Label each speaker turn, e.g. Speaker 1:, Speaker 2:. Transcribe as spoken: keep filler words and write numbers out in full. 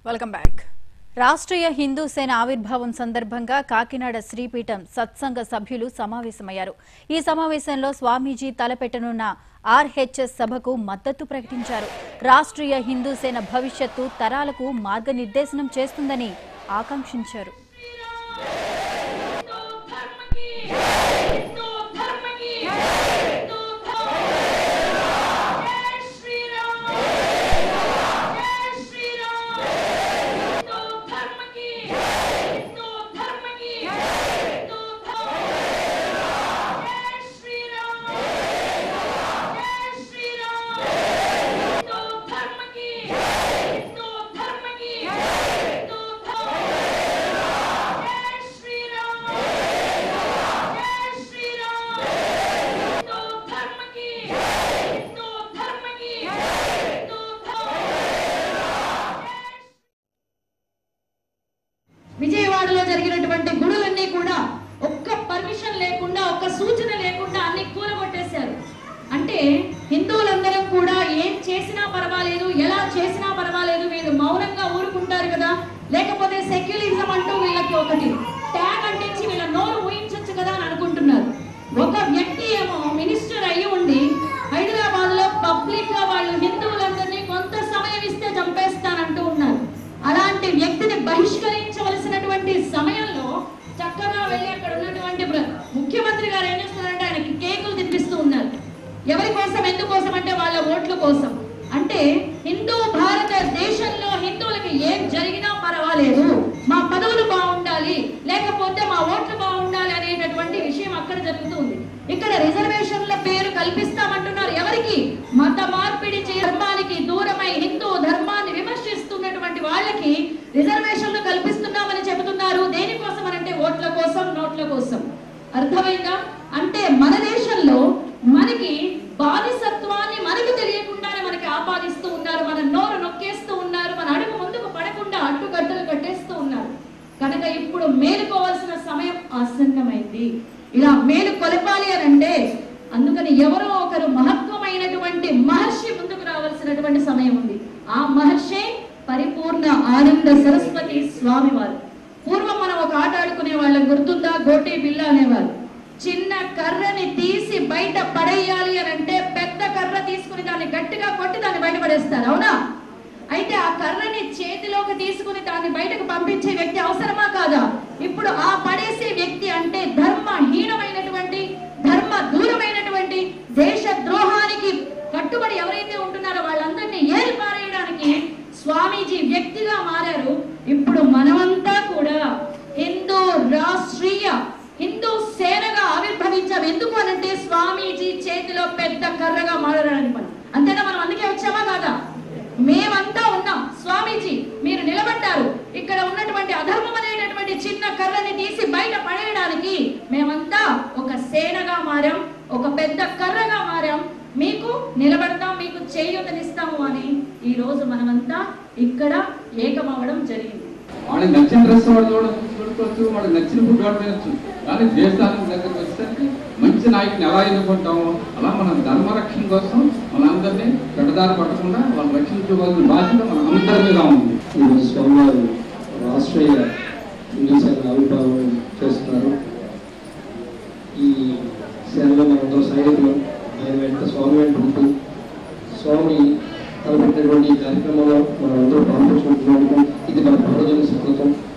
Speaker 1: Welcome back. Rashtriya Hindu సేన ఆవిర్భావం సందర్భంగా కాకినాడ శ్రీపీఠం సత్సంగ సభ్యులు సమావేశమయ్యారు. ఈ సమావేశంలో స్వామీజీ తలపెట్టనున్న ఆర్హెచ్ఎస్ సభకు మద్దతు ప్రకటించారు. రాష్ట్రీయ హిందూ సేన భవిష్యత్తు తరాలకు మార్గనిర్దేశనం చేస్తుందని ఆకాంక్షించారు.
Speaker 2: విజయవాడలో జరిగినటువంటి గుడులన్నీ కూడా ఒక్క పర్మిషన్ లేకుండా ఒక్క సూచన లేకుండా అన్ని కూలగొట్టేశారు. అంటే హిందువులందరం కూడా ఏం చేసినా పర్వాలేదు, ఎలా చేసినా పర్వాలేదు, వీళ్ళు మౌనంగా ఊరుకుంటారు కదా, లేకపోతే సెక్యులరిజం అంటూ వీళ్ళకి ఒకటి ట్యాగ్ అంటించి వీళ్ళ నోరు ఊహించవచ్చు కదా అని అనుకుంటున్నారు. ఒక వ్యక్తి ఏమో మినిస్టర్ అయ్యి ఉండి హైదరాబాద్ లో పబ్లిక్ గా వాళ్ళు హిందువులందరినీ కొంత సమయం ఇస్తే చంపేస్తానంటూ ఉన్నారు. అలాంటి వ్యక్తిని బహిష్కరించవలసినటువంటి సమయంలో చక్కగా వెళ్ళి అక్కడ ఉన్నటువంటి ముఖ్యమంత్రి గారు ఏం చేస్తున్నారంటే ఆయనకి కేకులు తినిపిస్తూ ఉన్నారు. ఎవరి కోసం, ఎందుకోసం అంటే వాళ్ళ ఓట్ల కోసం. అంటే హిందూ భారత దేశంలో హిందువులకి ఏం జరిగినా పర్వాలేదు, మా పదవులు బాగుండాలి, లేకపోతే మా ఓట్లు బాగుండాలి అనేటటువంటి విషయం అక్కడ జరుగుతుంది. ఇక్కడ రిజర్వేషన్ల పేరు కల్పిస్తామంటున్నారు. ఎవరికి? మత మార్పిడి ధర్మానికి దూరమై హిందూ ధర్మాన్ని విమర్శిస్తున్నటువంటి వాళ్ళకి రిజర్వేషన్లు కల్పిస్తున్నామని చెబుతున్నారు. దేనికోసం అంటే ఓట్ల కోసం, నోట్ల కోసం. అర్థమైందా? అంటే మన దేశంలో మనకి బానిసత్వాన్ని మనకు తెలియకుండానే మనకి ఆపాదిస్తూ ఉన్నారు, మన నోరు నొక్కేస్తూ ఉన్నారు, మన అడుగు ముందుకు పడకుండా అడ్డుగడ్డలు కట్టేస్తూ ఉన్నారు. కనుక ఇప్పుడు మేలుకోవాల్సిన సమయం ఆసన్నమైంది. ఇలా మేలు కొలపాలి అని అంటే అందుకని ఎవరో ఒకరు మహత్వమైనటువంటి మహర్షి ముందుకు రావాల్సినటువంటి సమయం ఉంది. ఆ మహర్షి పరిపూర్ణ ఆనంద సరస్వతి స్వామి వారు. పూర్వం మనం ఒక ఆట ఆడుకునే వాళ్ళం, గుర్తుందా? గోటి బిల్ల అనేవారు. చిన్న కర్రని తీసి బయట పడేయాలి అని అంటే పెద్ద కర్ర తీసుకుని దాన్ని గట్టిగా కొట్టి దాన్ని బయట పడేస్తారు, అవునా? అయితే ఆ కర్రని చేతిలోకి తీసుకుని దాన్ని బయటకు పంపించే వ్యక్తి అవసరమా కాదా? ఇప్పుడు ఆ పడేసే వ్యక్తి అంటే ధర్మహీనమైనటువంటి, ధర్మ దూరమైనటువంటి, దేశ ద్రోహానికి కట్టుబడి ఎవరైతే ఉంటున్నారో వాళ్ళందరినీ ఏరి పారేయడానికి స్వామీజీ వ్యక్తిగా మారారు. ఇప్పుడు మనమంతా కూడా హిందూ రాష్ట్రీయ హిందూ సేనగా ఆవిర్భవించాం. ఎందుకు అనంటే స్వామీజీ చేతిలో పెద్ద కర్రగా మారడానికి పని. అంతేనా? మనం అందుకే వచ్చామా కాదా? మేమంతా ఉన్నాం. స్వామీజీ మీరు నిలబడ్డారు. ఇక్కడ ఉన్నటువంటి అధర్మం అనేటటువంటి చిన్న కర్రని తీసి బయట పడేయడానికి మేమంతా ఒక సేనగా మారాం, ఒక పెద్ద కర్రగా మారాం. మీకు నిలబడతాం, మీకు చేయూతనిస్తాము అని ఈ రోజు మనమంతా ఇక్కడ ఏకమవడం జరిగింది.
Speaker 3: వాళ్ళకి నచ్చిన డ్రెస్ వాడు చూడుకోవచ్చు, వాళ్ళకి నచ్చిన ఫుడ్ వాడు తినచ్చు. కానీ దేశానికి దగ్గరకు వచ్చేసరికి మంచి నాయకుని ఎలా ఎన్నుకుంటామో అలా మన ధర్మరక్షణ కోసం మనందరినీ పెడదారి పట్టకుండా వాళ్ళు రక్షించుకోవాల్సిన బాధ్యత మన అందరి మీద ఉంది.
Speaker 4: ఈరోజు స్వామివారు రాష్ట్రీయ హిందూ సేన ఆవిర్భావం చేస్తున్నారు. ఈ సేనలో మనందరూ సైనికులు, ఆయన వెంట స్వామి వెంట ఉంటూ స్వామి తలపెట్టినటువంటి ఈ కార్యక్రమంలో మనం అందరూ పాల్పంచుకుంటున్నాము. ఇది మన భారతదేశ సంస్కృతం.